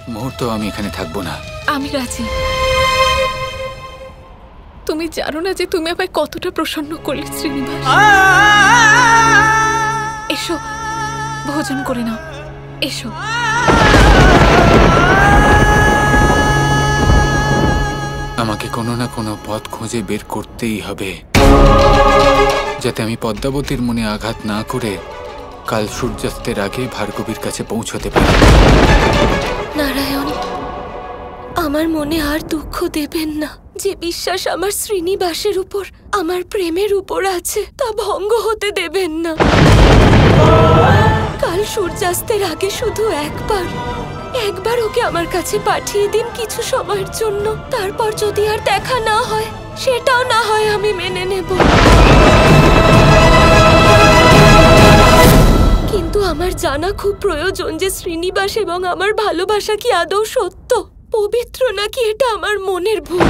এক মুহূর্ত আমি এখানে থাকবো না। আমি রাজি। তুমি জানো না যে তুমি আমায় কতটা প্রসন্ন করলে শ্রীনিবাস। এসো ভোজন করে নাও, এসো। আমাকে কোনো না কোনো পথ খুঁজে বের করতেই হবে, যাতে আমি পদ্মাবতীর মনে আঘাত না করে কাল সূর্যাস্তের আগে ভার্গবীর কাছে পৌঁছতে পারি। নারায়ণ, আমার মনে আর দুঃখ দেবেন না। যে বিশ্বাস আমার শ্রীনিবাসের উপর, আমার প্রেমের উপর আছে, তা ভঙ্গ হতে দেবেন না। কাল সূর্যাস্তের আগে শুধু একবার ওকে আমার কাছে পাঠিয়ে দিন কিছু সময়ের জন্য। তারপর যদি আর দেখা না হয়, সেটাও না হয় আমি মেনে নেব। কিন্তু আমার জানা খুব প্রয়োজন যে শ্রীনিবাস এবং আমার ভালোবাসা কি আদৌ সত্য, পবিত্র নাকি এটা আমার মনের ভুল।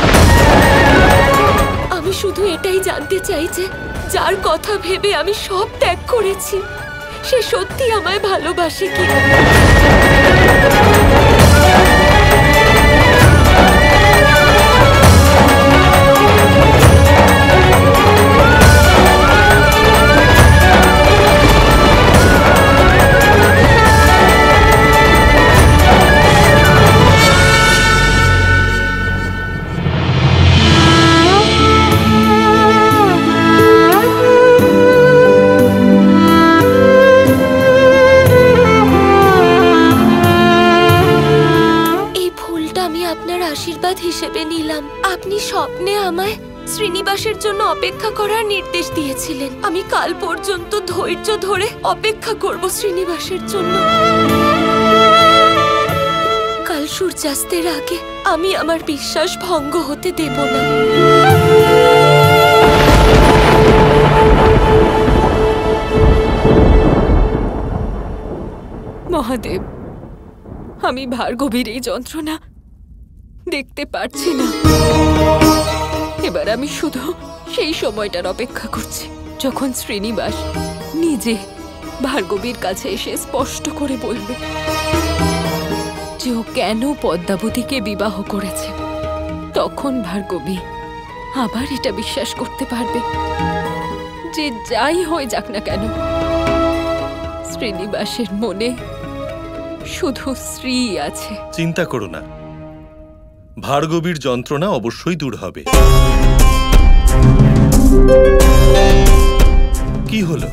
আমি শুধু এটাই জানতে চাই যে যার কথা ভেবে আমি সব ত্যাগ করেছি, সে সত্যি আমায় ভালোবাসে কি। আশীর্বাদ হিসেবে নিলাম। আপনি স্বপ্নে আমায় শ্রীনিবাসের জন্য অপেক্ষা করার নির্দেশ দিয়েছিলেন। আমি কাল পর্যন্ত ধৈর্য ধরে অপেক্ষা করব শ্রীনিবাসের জন্য। কাল সূর্যাস্তের আগে আমি আমার বিশ্বাস ভঙ্গ হতে দেব না। মহাদেব, আমি ভার্গবীর এই যন্ত্রণা দেখতে পারছি না। এবার আমি শুধু সেই সময়টার অপেক্ষা করছি যখন শ্রীনিবাস নিজে ভার্গবীর কাছে এসে স্পষ্ট করে বলবে যে ও কেন পদ্মাবতীকে বিবাহ করেছে। তখন ভার্গবী আবার এটা বিশ্বাস করতে পারবে যে যাই হয়ে যাক না কেন, শ্রীনিবাসের মনে শুধু শ্রী আছে। চিন্তা করো না, ভার্গবীর যন্ত্রণা অবশ্যই দূর হবে। কি হলো?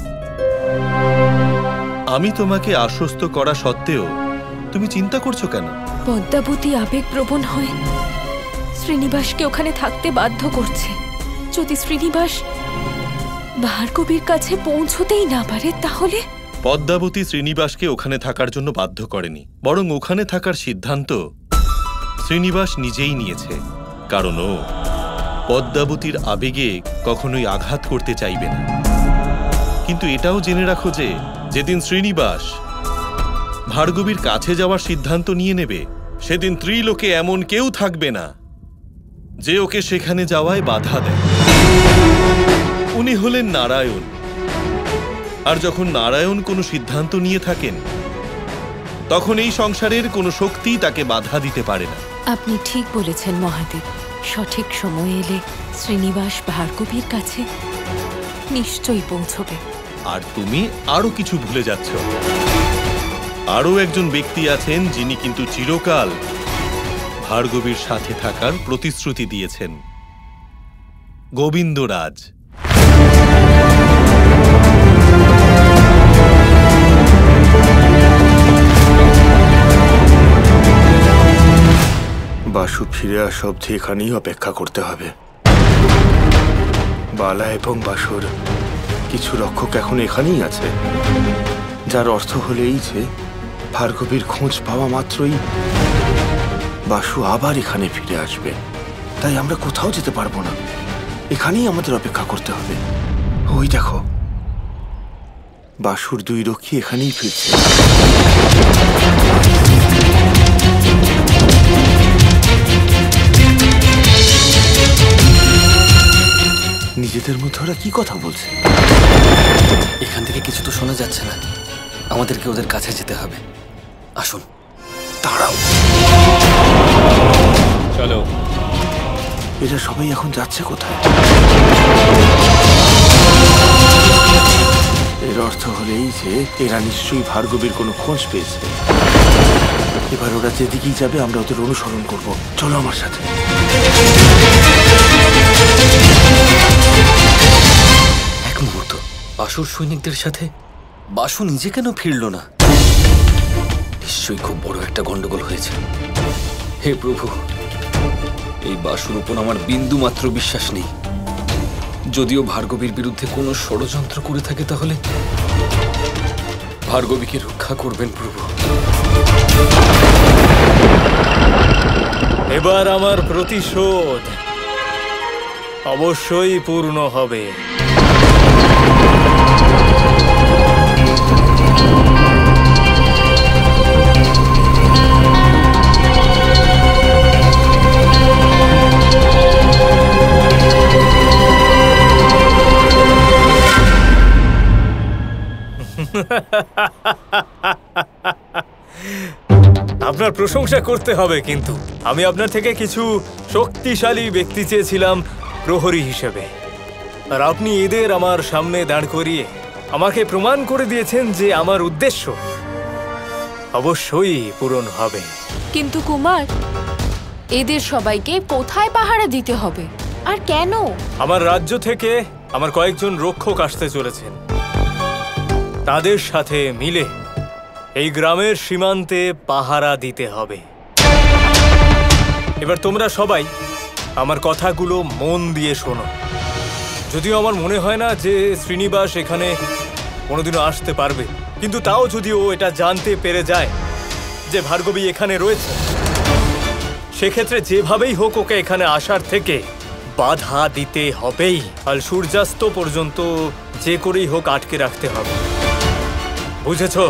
আমি তোমাকে আশ্বস্ত করা সত্ত্বেও তুমি চিন্তা করছো কেন? পদ্মাবতী আবেগপ্রবণ হয়ে শ্রীনিবাসকে ওখানে থাকতে বাধ্য করছে। যদি শ্রীনিবাস ভার্গবীর কাছে পৌঁছতেই না পারে, তাহলে? পদ্মাবতী শ্রীনিবাসকে ওখানে থাকার জন্য বাধ্য করেনি, বরং ওখানে থাকার সিদ্ধান্ত শ্রীনিবাস নিজেই নিয়েছে। কারণ ও পদ্মাবতীর আবেগে কখনোই আঘাত করতে চাইবে না। কিন্তু এটাও জেনে রাখো যে যেদিন শ্রীনিবাস ভার্গবীর কাছে যাওয়ার সিদ্ধান্ত নিয়ে নেবে, সেদিন ত্রিলোকে এমন কেউ থাকবে না যে ওকে সেখানে যাওয়ায় বাধা দেয়। উনি হলেন নারায়ণ, আর যখন নারায়ণ কোনো সিদ্ধান্ত নিয়ে থাকেন, তখন এই সংসারের কোনো শক্তি তাকে বাধা দিতে পারে না। আপনি ঠিক বলেছেন মহাদেব। সঠিক সময় এলে শ্রীনিবাস ভার্গবীর কাছে নিশ্চয়ই পৌঁছবে। আর তুমি আরো কিছু ভুলে যাচ্ছ। আরো একজন ব্যক্তি আছেন যিনি কিন্তু চিরকাল ভার্গবীর সাথে থাকার প্রতিশ্রুতি দিয়েছেন, গোবিন্দরাজ। বাসু ফিরে আসা অবধি এখানেই অপেক্ষা করতে হবে। বালা এবং বাসুর কিছু রক্ষক এখন এখানেই আছে, যার অর্থ হলো এই যে ভার্গবীর খোঁজ পাওয়া মাত্রই বাসু আবার এখানে ফিরে আসবে। তাই আমরা কোথাও যেতে পারবো না, এখানেই আমাদের অপেক্ষা করতে হবে। ওই দেখো, বাসুর দুই রক্ষী এখানেই ফিরছে। নিজেদের মধ্যে ওরা কি কথা বলছে? এখান থেকে কিছু তো শোনা যাচ্ছে না। আমাদেরকে ওদের কাছে যেতে হবে। আসুন। দাঁড়াও। চলো। এরা সবাই এখন যাচ্ছে কোথায়? এর অর্থ হলেই যে এরা নিশ্চয়ই ভার্গবীর কোনো খোঁজ পেয়েছে। এবার ওরা যেদিকেই যাবে আমরা ওদের অনুসরণ করব। চলো আমার সাথে। এক মুহূর্ত, বাসুর সৈনিকদের সাথে বাসু নিজে কেন ফিরল না? নিশ্চয়ই খুব বড় একটা গন্ডগোল হয়েছে। হে প্রভু, এই বাসুর উপর আমার বিন্দু মাত্র বিশ্বাস নেই। যদিও ভার্গবীর বিরুদ্ধে কোনো ষড়যন্ত্র করে থাকে তাহলে ভার্গবীকে রক্ষা করবেন প্রভু। এবার আমার প্রতিশোধ অবশ্যই পূর্ণ হবে। আপনার প্রশংসা করতে হবে, কিন্তু আমি আপনার থেকে কিছু শক্তিশালী ব্যক্তি চেয়েছিলাম প্রহরী হিসেবে, আর আপনি এদের আমার সামনে দাঁড় করিয়ে আমাকে প্রমাণ করে দিয়েছেন যে আমার উদ্দেশ্য অবশ্যই পূরণ হবে। কিন্তু কুমার, এদের সবাইকে কোথায় পাহারা দিতে হবে আর কেন? আমার রাজ্য থেকে আমার কয়েকজন রক্ষক আসতে চলেছেন। তাদের সাথে মিলে এই গ্রামের সীমান্তে পাহারা দিতে হবে। এবার তোমরা সবাই আমার কথাগুলো মন দিয়ে শোনো। যদিও আমার মনে হয় না যে শ্রীনিবাস এখানে কোনোদিনও আসতে পারবে, কিন্তু তাও যদি ও এটা জানতে পেরে যায় যে ভার্গবী এখানে রয়েছে, সেক্ষেত্রে যেভাবেই হোক ওকে এখানে আসার থেকে বাধা দিতে হবেই। কাল সূর্যাস্ত পর্যন্ত যে করেই হোক আটকে রাখতে হবে, বুঝেছো?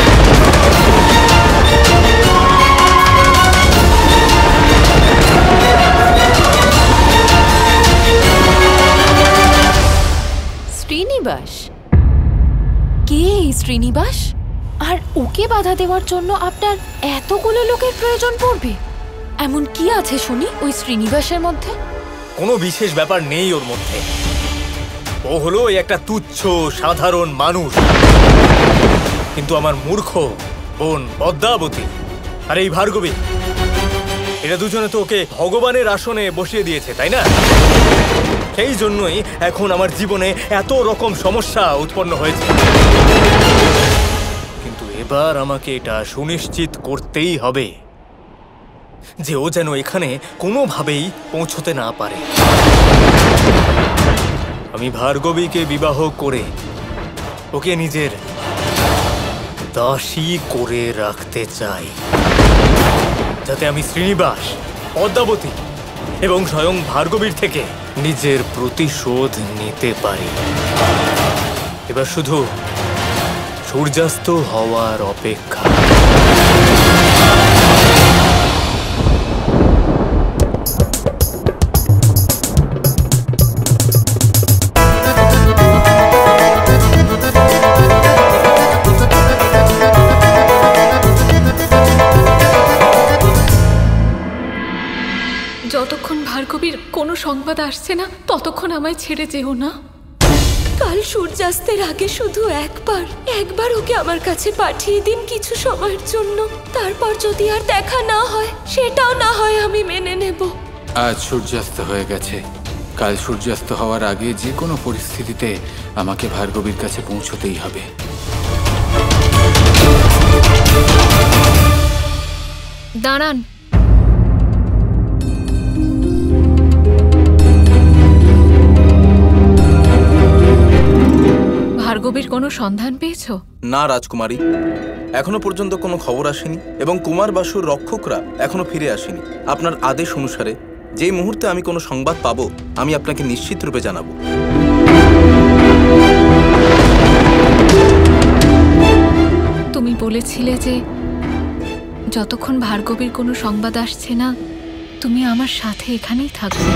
শ্রীনিবাস? কে এই শ্রীনিবাস? আর ওকে বাধা দেওয়ার জন্য আপনার এতগুলো লোকের প্রয়োজন পড়বে? এমন কি আছে শুনি ওই শ্রীনিবাসের মধ্যে? কোনো বিশেষ ব্যাপার নেই ওর মধ্যে। ও হলো একটা তুচ্ছ সাধারণ মানুষ, কিন্তু আমার মূর্খ বোন পদ্মাবতী আর এই ভার্গবী, এরা দুজনে তো ওকে ভগবানের আসনে বসিয়ে দিয়েছে, তাই না? সেই জন্যই এখন আমার জীবনে এত রকম সমস্যা উৎপন্ন হয়েছে। কিন্তু এবার আমাকে এটা সুনিশ্চিত করতেই হবে যে ও যেন এখানে কোনোভাবেই পৌঁছতে না পারে। আমি ভার্গবীকে বিবাহ করে ওকে নিজের দাসী করে রাখতে চাই, যাতে আমি শ্রীনিবাস, পদ্মাবতী এবং স্বয়ং ভার্গবীর থেকে নিজের প্রতিশোধ নিতে পারি। এবার শুধু সূর্যাস্ত হওয়ার অপেক্ষা। যতক্ষণ ভার্গবীর কোনো সংবাদ আসছে না ততক্ষণ আমায় ছেড়ে যেও না। কাল সূর্যাস্তের আগে শুধু একবার ওকে আমার কাছে পাঠিয়ে দিন কিছু সময়ের জন্য। তারপর যদি আর দেখা না হয়, সেটাও না হয় আমি মেনে নেব। আজ সূর্যাস্ত হয়ে গেছে। কাল সূর্যাস্ত হওয়ার আগে যে কোনো পরিস্থিতিতে আমাকে ভার্গবীর কাছে পৌঁছতেই হবে। দাঁড়ান। ভার্গবীর কোনো সন্ধান পেয়েছো? না রাজকুমারী, এখনো পর্যন্ত কোনো খবর আসেনি এবং কুমার বাসুর রক্ষকরা এখনো ফিরে আসেনি। আপনার আদেশ অনুসারে যেই মুহূর্তে আমি কোনো সংবাদ পাবো আমি আপনাকে নিশ্চিত রূপে জানাবো। তুমি বলেছিলে যে যতক্ষণ ভার্গবীর কোনো সংবাদ আসছে না তুমি আমার সাথে এখানেই থাকবে।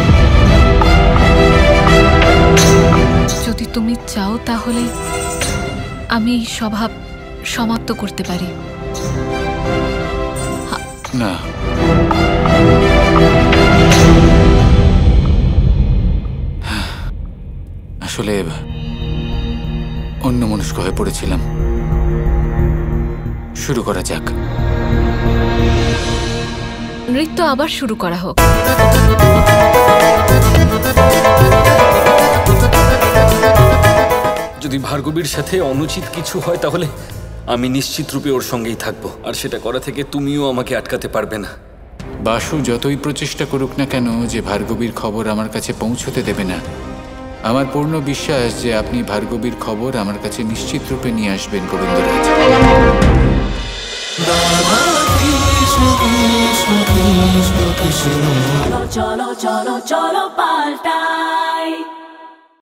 যদি তুমি চাও তাহলে আমি এই স্বভাব সমাপ্ত করতে পারি। না, আসলে অন্যমনস্ক হয়ে পড়েছিলাম। শুরু করা যাক। নৃত্য আবার শুরু করা হোক। যদি ভার্গবীর সাথে অনুচিত কিছু হয় তাহলে আমি নিশ্চিত রূপে ওর সঙ্গেই থাকবো, আর সেটা করা থেকে তুমিও আমাকে আটকাতে পারবে না। বাসু যতই প্রচেষ্টা করুক না কেন যে ভার্গবীর খবর আমার কাছে পৌঁছতে দেবে না, আমার পূর্ণ বিশ্বাস যে আপনি ভার্গবীর খবর আমার কাছে নিশ্চিত রূপে নিয়ে আসবেন গোবিন্দরাজ। চলো চলো চলো চলো পাল্টাই।